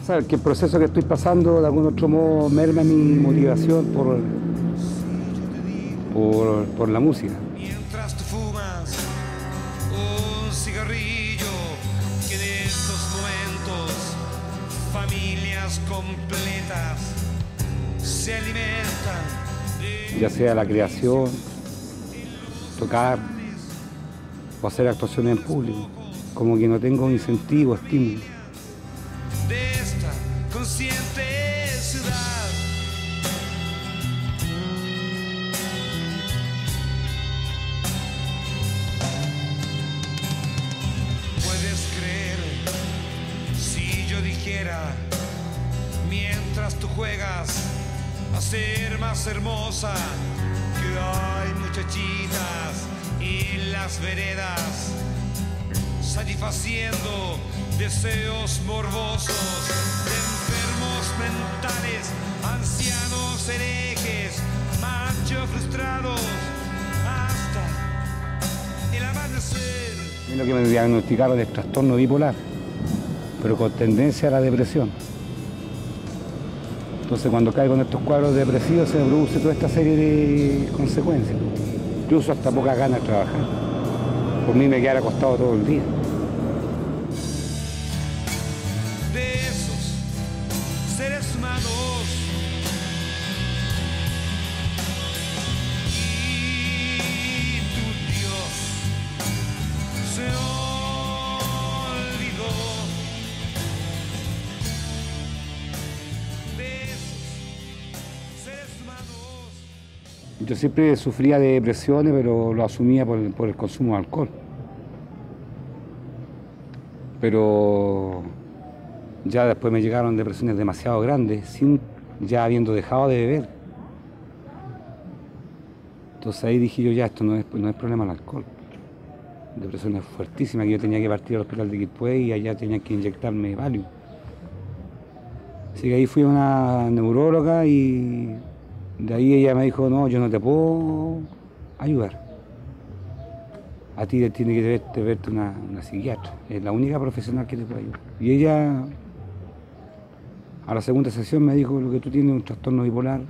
pasa que el proceso que estoy pasando de algún otro modo merma mi motivación por la música. Mientras tú fumas un cigarrillo, que en estos momentos familias completas se alimentan de... Ya sea la creación, tocar o hacer actuaciones en público, como que no tengo incentivo, estímulo. de esta consciente ciudad. Puedes creer si yo dijera, mientras tú juegas a ser más hermosa, que hay muchachitas en las veredas satisfaciendo deseos morbosos de enfermos mentales, ancianos herejes, machos frustrados, hasta el amanecer. A mí lo que me diagnosticaron es trastorno bipolar, pero con tendencia a la depresión. Entonces cuando caigo en estos cuadros depresivos se me produce toda esta serie de consecuencias. Incluso hasta pocas ganas de trabajar. Por mí me quedara acostado todo el día. De esos seres humanos y tu Dios se olvidó de esos seres humanos. Yo siempre sufría de depresiones, pero lo asumía por el consumo de alcohol. Pero ya después me llegaron depresiones demasiado grandes, ya habiendo dejado de beber. Entonces ahí dije yo, ya, esto no es problema del alcohol. Depresiones fuertísimas, que yo tenía que partir al hospital de Quilpué y allá tenía que inyectarme Valium. Así que ahí fui a una neuróloga y de ahí ella me dijo, no, yo no te puedo ayudar. A ti te tiene que verte una psiquiatra, es la única profesional que te puede ayudar. Y ella, a la segunda sesión, me dijo, lo que tú tienes es un trastorno bipolar,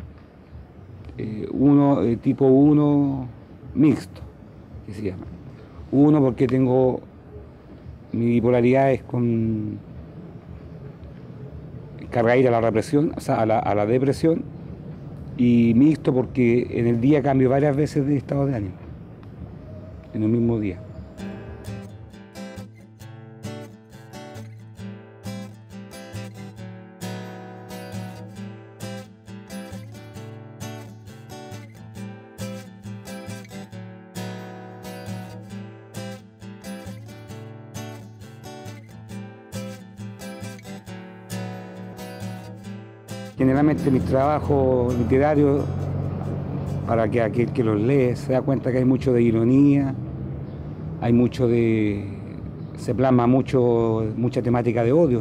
tipo 1 mixto, que se llama. 1 porque tengo, mi bipolaridad es con cargadita a la represión, o sea, a la depresión, y mixto porque en el día cambio varias veces de estado de ánimo. En el mismo día. Generalmente mis trabajos literarios, para que aquel que los lee se da cuenta que hay mucho de ironía, hay mucho se plasma mucha temática de odio,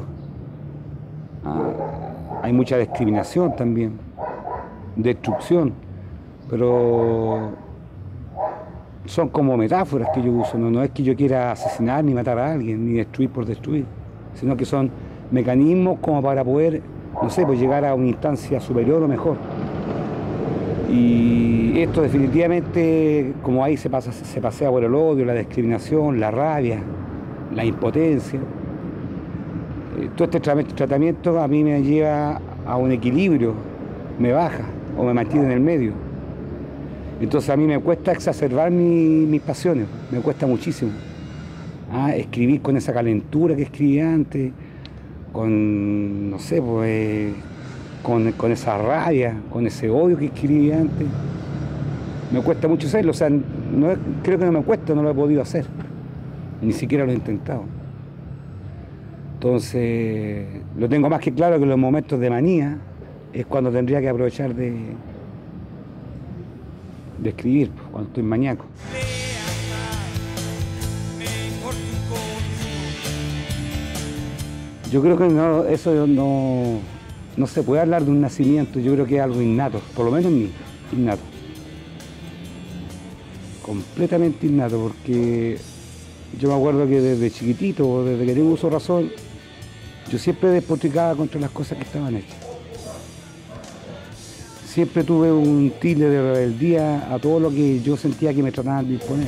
hay mucha discriminación también, destrucción, pero son como metáforas que yo uso, no es que yo quiera asesinar ni matar a alguien, ni destruir por destruir, sino que son mecanismos como para poder, no sé, pues llegar a una instancia superior o mejor. Y esto definitivamente, como ahí se pasea por el odio, la discriminación, la rabia, la impotencia. Todo este tratamiento a mí me lleva a un equilibrio, me baja o me mantiene en el medio. Entonces a mí me cuesta exacerbar mis pasiones, me cuesta muchísimo. Escribir con esa calentura que escribí antes, con, no sé, pues... Con esa rabia, con ese odio que escribí antes. Me cuesta mucho hacerlo, o sea, creo que no me cuesta, no lo he podido hacer. Ni siquiera lo he intentado. Entonces, lo tengo más que claro que en los momentos de manía es cuando tendría que aprovechar de escribir, cuando estoy maníaco. Yo creo que eso no se puede hablar de un nacimiento, yo creo que es algo innato, por lo menos en mí, innato. Completamente innato, porque yo me acuerdo que desde chiquitito, desde que tengo uso de razón, yo siempre despotricaba contra las cosas que estaban hechas. Siempre tuve un tilde de rebeldía a todo lo que yo sentía que me trataban de imponer.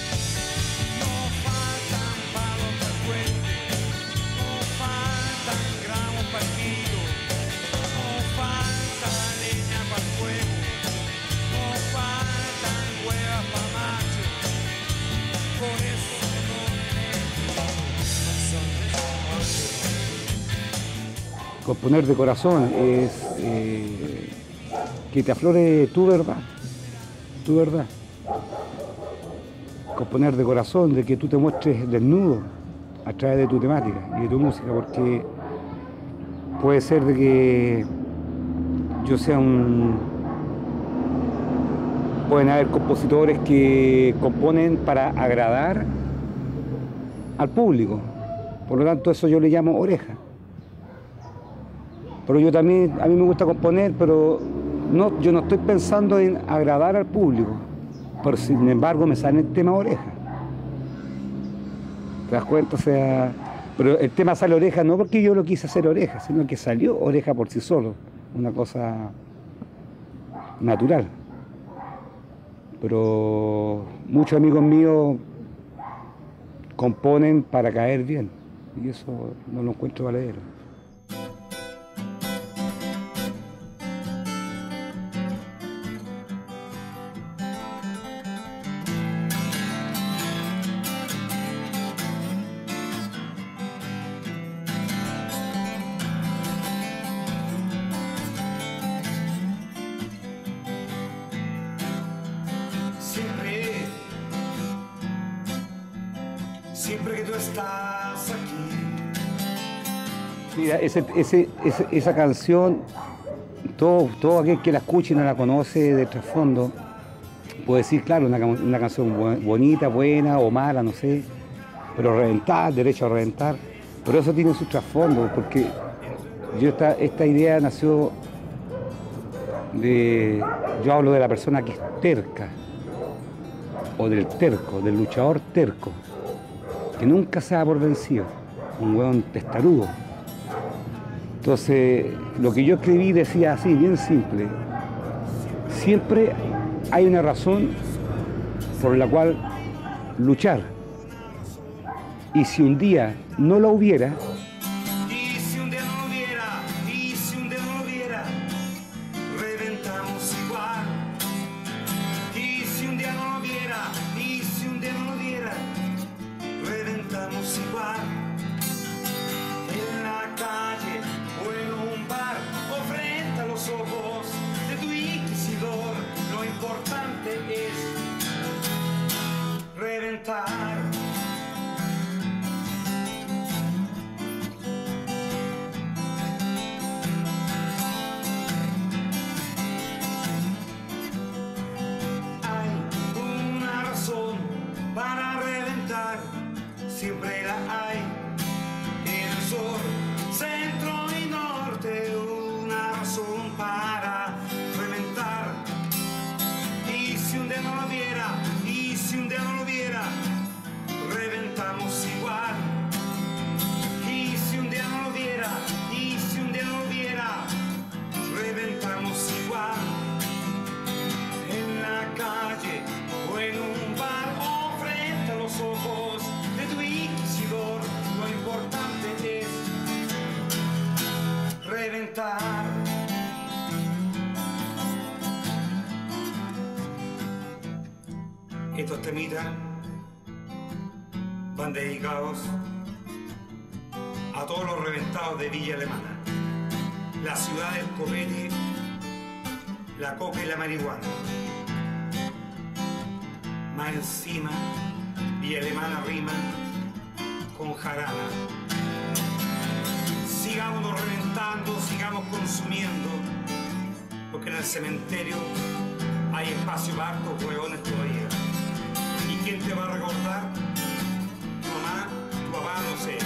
Componer de corazón es que te aflore tu verdad, tu verdad. Componer de corazón, de que tú te muestres desnudo a través de tu temática y de tu música, porque puede ser de que yo sea Pueden haber compositores que componen para agradar al público, por lo tanto eso yo le llamo oreja. Pero yo también, a mí me gusta componer, pero yo no estoy pensando en agradar al público, pero sin embargo me sale el tema oreja. ¿Te das cuenta? O sea, pero el tema sale oreja no porque yo lo quise hacer oreja, sino que salió oreja por sí solo, una cosa natural. Pero muchos amigos míos componen para caer bien, y eso no lo encuentro valedero. Siempre que tú estás aquí. Mira, esa canción, todo aquel que la escuche y no la conoce de trasfondo, puede decir, claro, una canción bonita, buena o mala, no sé, pero reventar, derecho a reventar, pero eso tiene su trasfondo, porque esta idea nació yo hablo de la persona que es terca, o del terco, del luchador terco, que nunca se da por vencido, un hueón testarudo. Entonces, lo que yo escribí decía así, bien simple: siempre hay una razón por la cual luchar, y si un día no la hubiera, igual en la calle o en un bar o frente a los ojos de tu inquisidor, lo importante es reventar. Hay una razón para reventar, siempre la hay en el sur, centro y norte, una razón para reventar. Y si un día no lo viera, y si un día no lo viera, reventamos igual. Y si un día no lo viera, y si un día no lo viera, reventamos igual. En la calle o en un bar o frente a los ojos de tu inquisidor, lo importante es reventar. Estos temitas van dedicados a todos los reventados de Villa Alemana, la ciudad del copete, la coca y la marihuana. Más encima, Villa Alemana rima con jarana. Sigámonos reventando, sigamos consumiendo, porque en el cementerio hay espacio para hartos huevones todavía. ¿Y quién te va a recordar? Tu mamá, tu papá, no sé.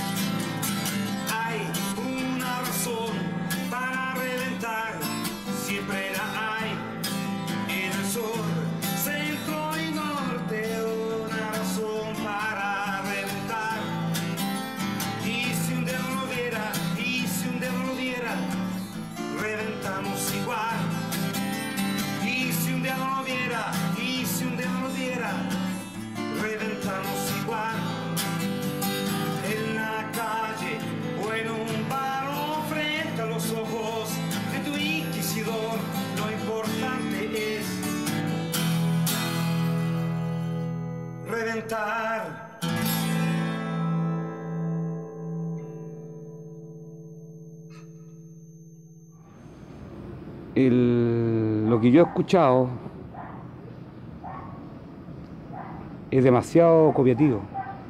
Hay una razón para reventar, siempre la hay en el sur, centro y norte, una razón para reventar. Y si un día no lo viera, reventar. Lo que yo he escuchado es demasiado copiativo,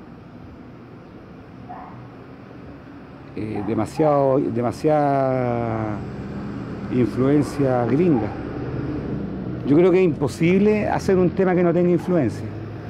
demasiada influencia gringa. Yo creo que es imposible hacer un tema que no tenga influencia,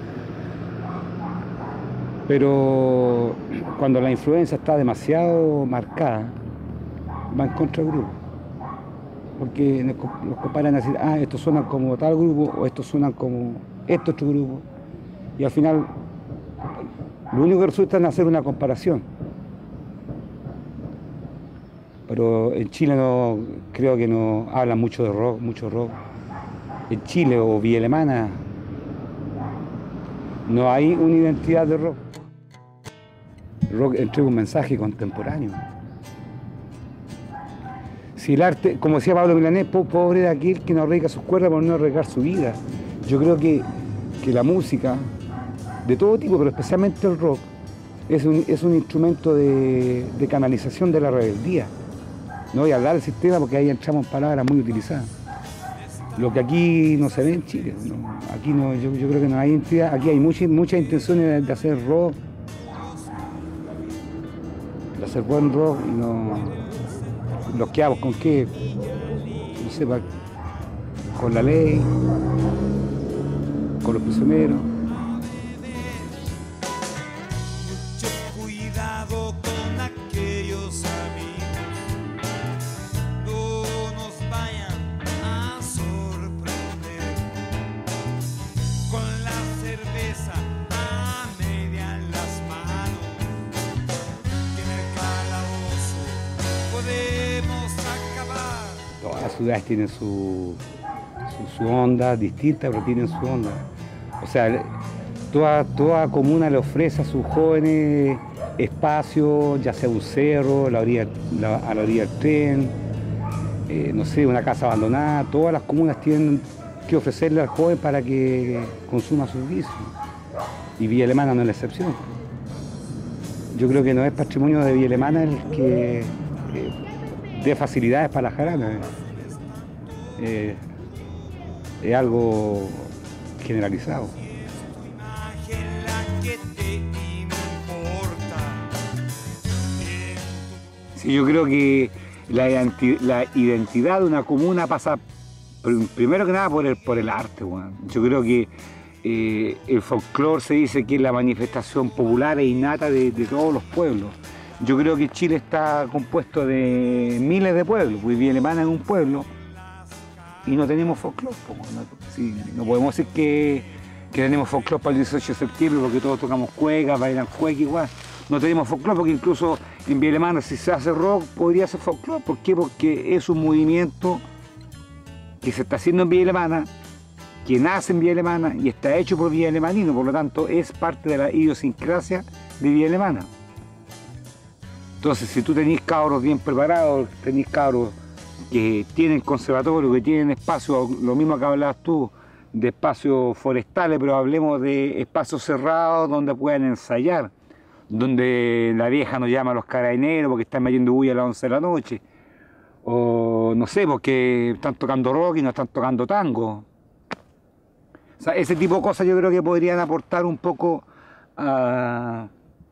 pero cuando la influencia está demasiado marcada, va en contra del grupo. Porque nos comparan a decir, ah, estos suenan como tal grupo, o estos suenan como este otro grupo. Y al final, lo único que resulta es hacer una comparación. Pero en Chile no, creo que no hablan mucho de rock, mucho rock. En Chile o Villa Alemana no hay una identidad de rock. El rock entrega un mensaje contemporáneo. Si el arte, como decía Pablo Milanés, pobre de aquel que no arriesga sus cuerdas por no arriesgar su vida. Yo creo que la música, de todo tipo, pero especialmente el rock, es un instrumento de canalización de la rebeldía. No voy a hablar del sistema porque ahí entramos en palabras muy utilizadas. Lo que aquí no se ve en Chile. No, aquí no, yo creo que no hay identidad. Aquí hay muchas intenciones de hacer rock, de hacer buen rock y no... Los quedamos con qué, no sé, con la ley, con los prisioneros. Mucho cuidado con aquellos amigos, no nos vayan a sorprender con la cerveza a media en las manos, que en el calabozo podemos acabar. Todas las ciudades tienen su onda distinta, pero tienen su onda. O sea, toda comuna le ofrece a sus jóvenes espacios, ya sea un cerro, a la orilla del tren, no sé, una casa abandonada. Todas las comunas tienen que ofrecerle al joven para que consuma sus vicios. Y Villa Alemana no es la excepción. Yo creo que no es patrimonio de Villa Alemana el que dé facilidades para la jarana. Es algo generalizado. Sí, yo creo que la identidad de una comuna pasa primero que nada por el arte, bueno. Yo creo que el folclore se dice que es la manifestación popular e innata de todos los pueblos. Yo creo que Chile está compuesto de miles de pueblos, pues Villa Alemana es un pueblo y no tenemos folclore. No podemos decir que tenemos folclore para el 18 de septiembre porque todos tocamos cueca, bailan cueca igual. No tenemos folclore porque incluso en Villa Alemana si se hace rock podría ser folclore. ¿Por qué? Porque es un movimiento que se está haciendo en Villa Alemana, que nace en Villa Alemana y está hecho por Villa Alemanino, por lo tanto es parte de la idiosincrasia de Villa Alemana. Entonces, si tú tenés cabros bien preparados, tenés cabros que tienen conservatorio, que tienen espacios, lo mismo que hablabas tú, de espacios forestales, pero hablemos de espacios cerrados donde puedan ensayar, donde la vieja nos llama a los carabineros porque están metiendo bulla a las 11 de la noche, o no sé, porque están tocando rock y no están tocando tango. O sea, ese tipo de cosas yo creo que podrían aportar un poco a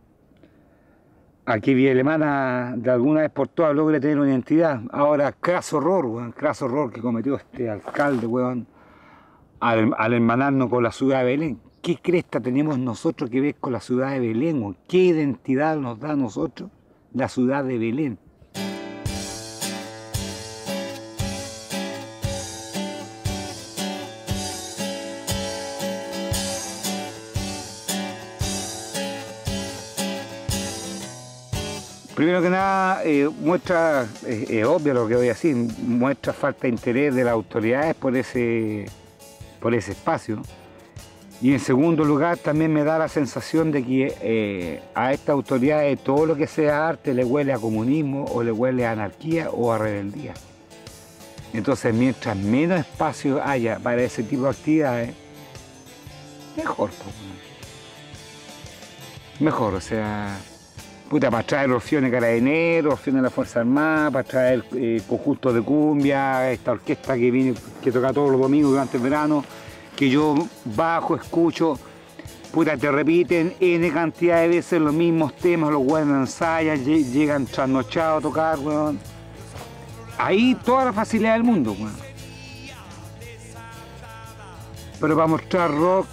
que Villa Alemana de alguna vez por todas logre tener una identidad. Ahora, craso horror que cometió este alcalde, weón, al hermanarnos con la ciudad de Belén. ¿Qué cresta tenemos nosotros que ver con la ciudad de Belén? ¿O qué identidad nos da a nosotros la ciudad de Belén? Primero que nada, muestra, es obvio lo que voy a decir, muestra falta de interés de las autoridades por ese espacio. Y en segundo lugar, también me da la sensación de que a estas autoridades todo lo que sea arte le huele a comunismo o le huele a anarquía o a rebeldía. Entonces, mientras menos espacio haya para ese tipo de actividades, mejor. mejor, o sea, puta, para traer Orfeones Carabineros, Orfeones de la Fuerza Armada, para traer conjuntos de cumbia, esta orquesta que viene, que toca todos los domingos durante el verano, que yo bajo, escucho, puta, te repiten N cantidad de veces los mismos temas, los buenos ensayan, llegan trasnochados a tocar, weón. Ahí toda la facilidad del mundo, weón. Pero para mostrar rock,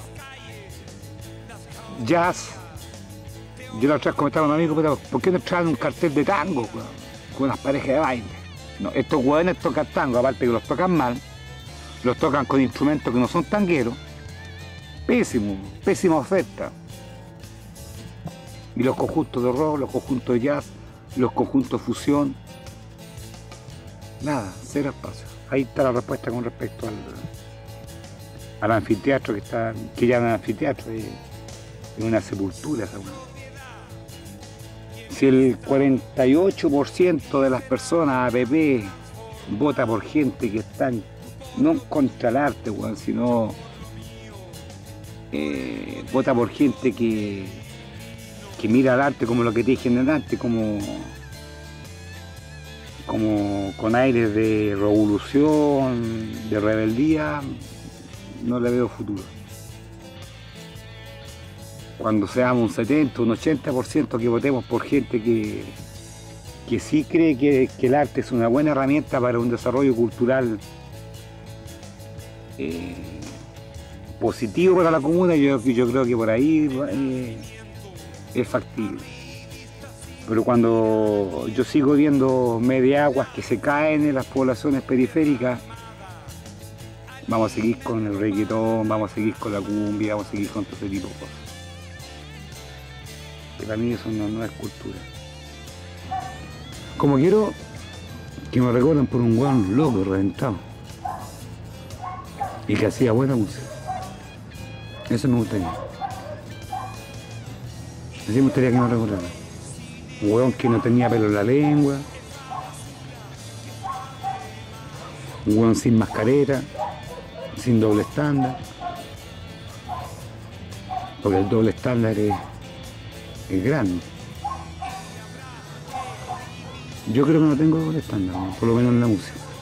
jazz, yo la otra vez comentaba a un amigo, puta, ¿por qué no traen un cartel de tango, weón? Con unas parejas de baile? No, estos weones tocan tango, aparte que los tocan mal, los tocan con instrumentos que no son tangueros. Pésimo, pésima oferta. Y los conjuntos de rock, los conjuntos de jazz, los conjuntos de fusión, nada, cero espacio. Ahí está la respuesta con respecto al anfiteatro que llaman anfiteatro, es una sepultura esa weá. Si el 48% de las personas APP vota por gente que están no contra el arte, weón, sino vota por gente que mira al arte como lo que te dije en el arte, como con aires de revolución, de rebeldía, no le veo futuro. Cuando seamos un 70, un 80% que votemos por gente que sí cree que el arte es una buena herramienta para un desarrollo cultural positivo para la comuna, yo creo que por ahí es factible. Pero cuando yo sigo viendo mediaguas que se caen en las poblaciones periféricas, vamos a seguir con el reggaetón, vamos a seguir con la cumbia, vamos a seguir con todo ese tipo de cosas. Que para mí eso no es cultura. Como quiero que me recuerden por un hueón loco, reventado, y que hacía buena música. Eso me gustaría. Así me gustaría que me recordaran. Un hueón que no tenía pelo en la lengua, un hueón sin mascareta, sin doble estándar, porque el doble estándar es grande. Yo creo que no tengo doble estándar, por lo menos en la música.